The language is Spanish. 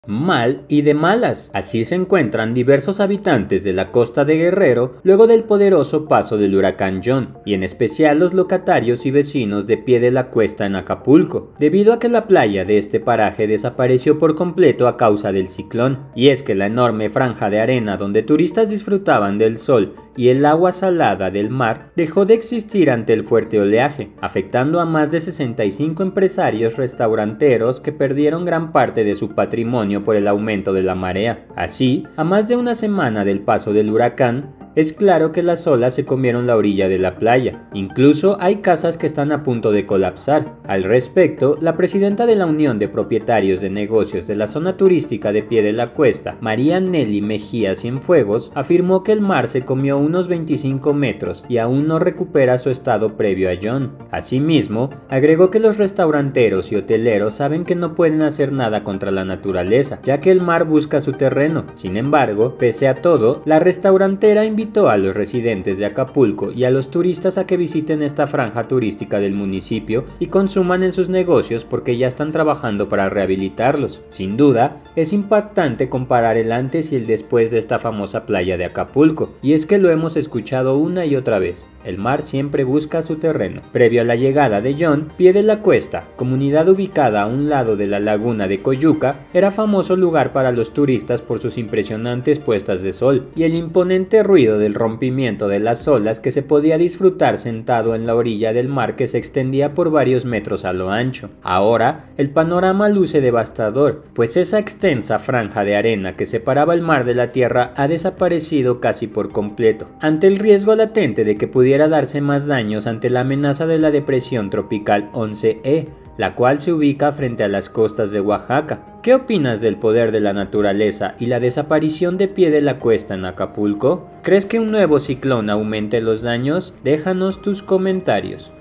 Mal y de malas. Así se encuentran diversos habitantes de la costa de Guerrero luego del poderoso paso del huracán John, y en especial los locatarios y vecinos de Pie de la Cuesta en Acapulco, debido a que la playa de este paraje desapareció por completo a causa del ciclón. Y es que la enorme franja de arena donde turistas disfrutaban del sol y el agua salada del mar dejó de existir ante el fuerte oleaje, afectando a más de 65 empresarios restauranteros que perdieron gran parte de su patrimonio por el aumento de la marea. Así, a más de una semana del paso del huracán, es claro que las olas se comieron la orilla de la playa. Incluso hay casas que están a punto de colapsar. Al respecto, la presidenta de la Unión de Propietarios de Negocios de la zona turística de Pie de la Cuesta, María Nelly Mejía Cienfuegos, afirmó que el mar se comió unos 25 metros y aún no recupera su estado previo a John. Asimismo, agregó que los restauranteros y hoteleros saben que no pueden hacer nada contra la naturaleza, ya que el mar busca su terreno. Sin embargo, pese a todo, la restaurantera invitó a los residentes de Acapulco y a los turistas a que visiten esta franja turística del municipio y consuman en sus negocios porque ya están trabajando para rehabilitarlos. Sin duda, es impactante comparar el antes y el después de esta famosa playa de Acapulco, y es que lo hemos escuchado una y otra vez. El mar siempre busca su terreno. Previo a la llegada de John, Pie de la Cuesta, comunidad ubicada a un lado de la laguna de Coyuca, era famoso lugar para los turistas por sus impresionantes puestas de sol y el imponente ruido del rompimiento de las olas que se podía disfrutar sentado en la orilla del mar que se extendía por varios metros a lo ancho. Ahora, el panorama luce devastador, pues esa extensa franja de arena que separaba el mar de la tierra ha desaparecido casi por completo, ante el riesgo latente de que pudiera darse más daños ante la amenaza de la depresión tropical 11E, la cual se ubica frente a las costas de Oaxaca. ¿Qué opinas del poder de la naturaleza y la desaparición de Pie de la Cuesta en Acapulco? ¿Crees que un nuevo ciclón aumente los daños? Déjanos tus comentarios.